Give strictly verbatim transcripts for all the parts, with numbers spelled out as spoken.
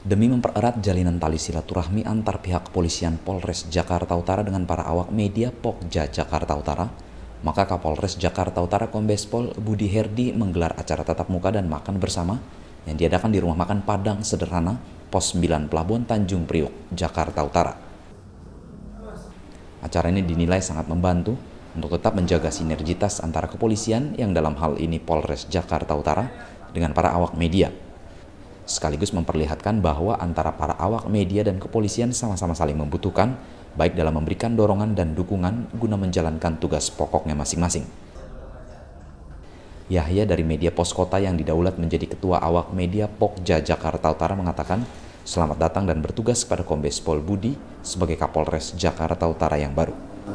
Demi mempererat jalinan tali silaturahmi antar pihak kepolisian Polres Jakarta Utara dengan para awak media Pokja Jakarta Utara, maka Kapolres Jakarta Utara Kombes Pol Budi Herdi menggelar acara tatap muka dan makan bersama yang diadakan di Rumah Makan Padang Sederhana, Pos sembilan Pelabuhan Tanjung Priok, Jakarta Utara. Acara ini dinilai sangat membantu untuk tetap menjaga sinergitas antara kepolisian yang dalam hal ini Polres Jakarta Utara dengan para awak media, sekaligus memperlihatkan bahwa antara para awak media dan kepolisian sama-sama saling membutuhkan, baik dalam memberikan dorongan dan dukungan guna menjalankan tugas pokoknya masing-masing. Yahya dari media Pos Kota yang didaulat menjadi ketua awak media Pokja Jakarta Utara mengatakan, selamat datang dan bertugas kepada Kombes Pol Budi sebagai Kapolres Jakarta Utara yang baru.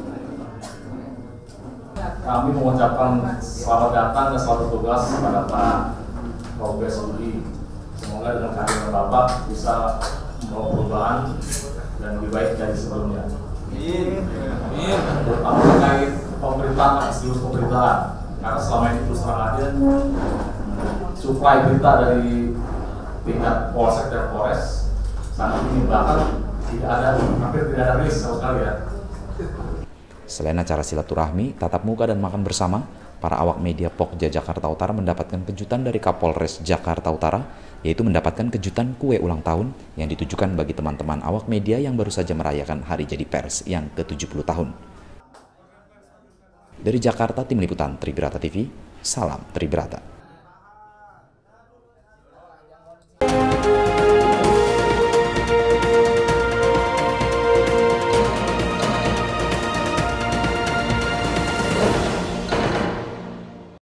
Kami mengucapkan selamat datang dan selamat bertugas kepada Pak Kombes Budi. Semoga dengan kehadiran Bapak bisa membawa perubahan dan lebih baik dari sebelumnya. Amin. Amin. Terutama terkait pemerintahan, seluruh pemerintahan. Karena selama ini terus terang aja, suplai berita dari tingkat polsek dan polres sangat ini bahkan tidak ada, hampir tidak ada rilis sama sekali ya. Selain acara silaturahmi, tatap muka dan makan bersama, para awak media Pokja Jakarta Utara mendapatkan kejutan dari Kapolres Jakarta Utara, yaitu mendapatkan kejutan kue ulang tahun yang ditujukan bagi teman-teman awak media yang baru saja merayakan Hari Jadi Pers yang ke tujuh puluh tahun. Dari Jakarta, Tim Liputan Tribrata T V, salam Tribrata.